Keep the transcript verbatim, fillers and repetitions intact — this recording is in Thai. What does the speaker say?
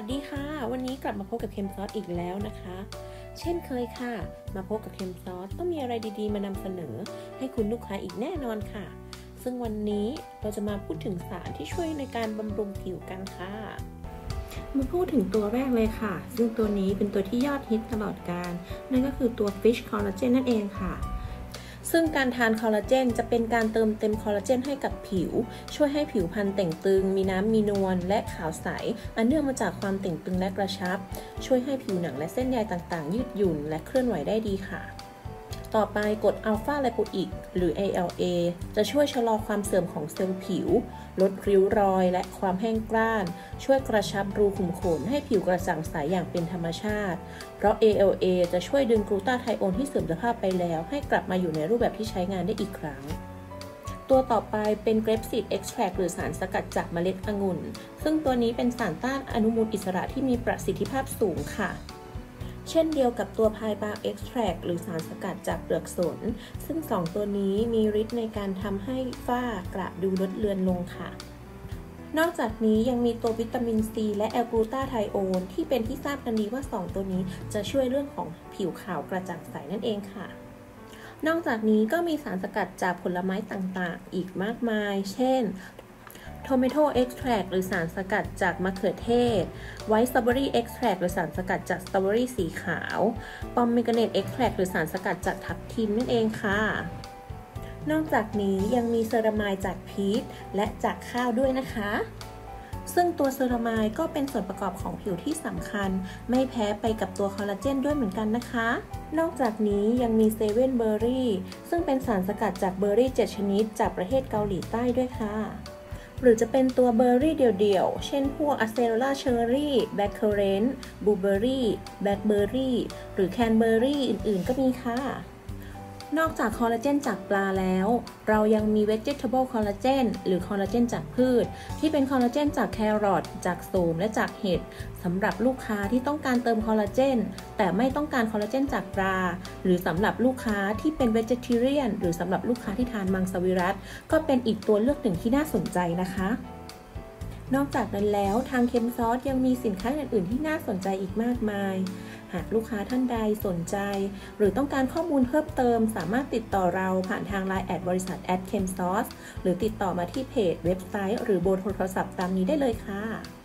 วัสดีค่ะวันนี้กลับมาพบกับเคมซอสอีกแล้วนะคะเช่นเคยค่ะมาพบกับเคมซอสต้องมีอะไรดีๆมานำเสนอให้คุณลูกค้าอีกแน่นอนค่ะซึ่งวันนี้เราจะมาพูดถึงสารที่ช่วยในการบำรุงผิวกันค่ะมาพูดถึงตัวแรกเลยค่ะซึ่งตัวนี้เป็นตัวที่ยอดฮิตตลอดกาลนั่นก็คือตัว Fish Collagen นั่นเองค่ะซึ่งการทานคอลลาเจนจะเป็นการเติมเต็มคอลลาเจนให้กับผิวช่วยให้ผิวพรรณเต่งตึงมีน้ำมีนวลและขาวใสอันเนื่องมาจากความเต่งตึงและกระชับช่วยให้ผิวหนังและเส้นใยต่างๆยืดหยุ่นและเคลื่อนไหวได้ดีค่ะต่อไปกรดอัลฟาไลโปอิกหรือ เอ แอล เอ จะช่วยชะลอความเสื่อมของเซลล์ผิวลดริ้วรอยและความแห้งกร้านช่วยกระชับรูขุมขนให้ผิวกระจ่างใสอย่างเป็นธรรมชาติเพราะ เอ แอล เอ จะช่วยดึงกลูตาไทโอนที่เสื่อมสภาพไปแล้วให้กลับมาอยู่ในรูปแบบที่ใช้งานได้อีกครั้งตัวต่อไปเป็นเกรปซีดเอ็กซ์แทรคหรือสารสกัดจากเมล็ดองุ่นซึ่งตัวนี้เป็นสารต้านอนุมูลอิสระที่มีประสิทธิภาพสูงค่ะเช่นเดียวกับตัวไพบาร์เอ็กซ์แทรคหรือสารสกัดจากเปลือกสนซึ่งสองตัวนี้มีฤทธิ์ในการทำให้ฝ้ากระดูลดเลือนลงค่ะนอกจากนี้ยังมีตัววิตามินซีและแอลกลูตาไทโอนที่เป็นที่ทราบกันดีว่าสองตัวนี้จะช่วยเรื่องของผิวขาวกระจ่างใสนั่นเองค่ะนอกจากนี้ก็มีสารสกัดจากผลไม้ต่างๆอีกมากมายเช่นTomato Extract หรือสารสกัดจากมะเขือเทศ White Strawberry Extract หรือสารสกัดจากสตรอเบอรี่สีขาว Pomegranate Extract หรือสารสกัดจากทับทิมนั่นเองค่ะนอกจากนี้ยังมีเซรามายจากพีชและจากข้าวด้วยนะคะซึ่งตัวเซรามายก็เป็นส่วนประกอบของผิวที่สำคัญไม่แพ้ไปกับตัวคอลลาเจนด้วยเหมือนกันนะคะนอกจากนี้ยังมีเซเว่นเบอร์รี่ซึ่งเป็นสารสกัดจากเบอร์รี่เจ็ดชนิดจากประเทศเกาหลีใต้ด้วยค่ะหรือจะเป็นตัวเบอร์รี่เดี่ยวๆเช่นพวกอะเซโรล่าเชอร์รี่แบล็คเคอร์เรนต์บลูเบอร์รี่แบล็คเบอร์รี่หรือแคนเบอร์รี่อื่นๆก็มีค่ะนอกจากคอลลาเจนจากปลาแล้วเรายังมี vegetable collagen หรือคอลลาเจนจากพืชที่เป็นคอลลาเจนจากแครอทจากโสมและจากเห็ดสำหรับลูกค้าที่ต้องการเติมคอลลาเจนแต่ไม่ต้องการคอลลาเจนจากปลาหรือสำหรับลูกค้าที่เป็น vegetarian หรือสำหรับลูกค้าที่ทานมังสวิรัติก็เป็นอีกตัวเลือกหนึ่งที่น่าสนใจนะคะนอกจากนั้นแล้วทางเคมซอสยังมีสินค้าอื่นๆที่น่าสนใจอีกมากมายหากลูกค้าท่านใดสนใจหรือต้องการข้อมูลเพิ่มเติมสามารถติดต่อเราผ่านทาง ไลน์ แอดบริษัท แอท เคมซอส หรือติดต่อมาที่เพจเว็บไซต์หรือเบอร์โทรศัพท์ตามนี้ได้เลยค่ะ